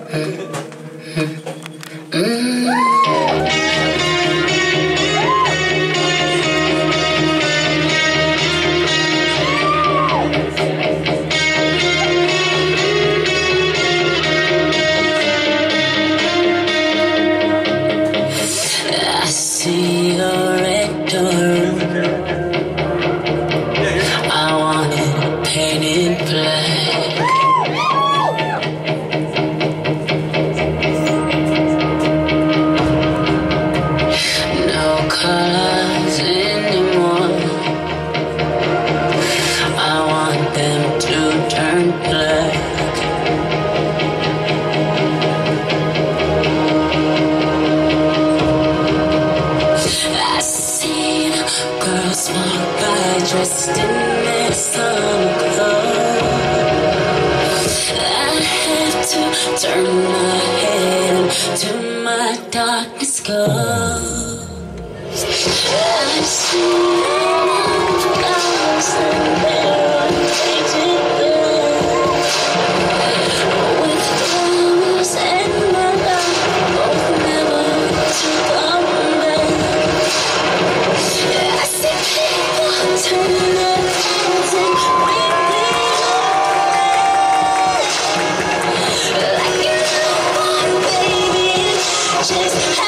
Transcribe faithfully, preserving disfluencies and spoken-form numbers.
See your red door. I want it painted black. No colors anymore. I want them to turn black. Girls walk by dressed in their summer clothes. I have to turn my head to my darkness goes. I see girls and they're painted black, with flowers and my love, both never to come back. I see people turning their heads and weeping like a newborn baby, just